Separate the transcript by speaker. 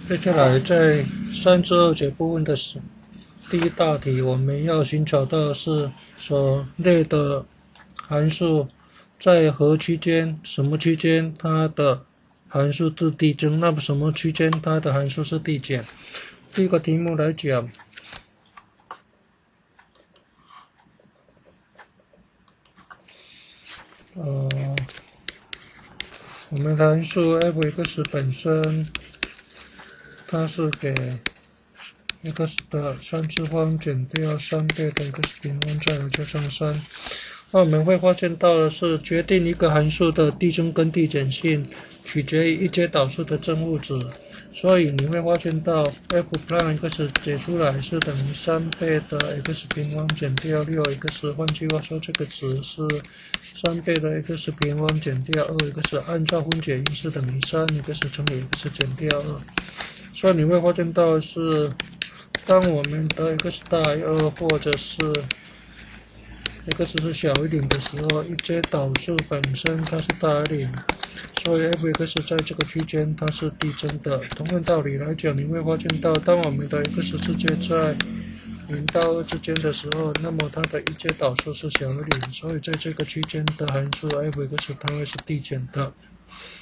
Speaker 1: 接下来在3至2节部分的第一大题，我们要寻找到是所列的函数在何区间、什么区间它的函数是递增，那么什么区间它的函数是递减。第一个题目来讲，我们的函数 f(x) 本身，它是给 x 的3次方减掉3倍的 x 平方再加上3。那我们会发现到的是，决定一个函数的递增跟递减性，取决于一阶导数的正负值。所以你会发现到 f'(x) 解出来是等于3倍的 x 平方减掉 6x， 换句话说，这个值是3倍的 x 平方减掉 2x， 按照分解因式等于 3x 乘以 x 减掉2。所以你会发现到是，当我们的 x 大于2，或者是 x 是小于0的时候，一阶导数本身它是大于0，所以 f(x) 在这个区间它是递增的。同样道理来讲，你会发现到，当我们的 x 世界在0到2之间的时候，那么它的一阶导数是小于0，所以在这个区间的函数 f(x) 它会是递减的。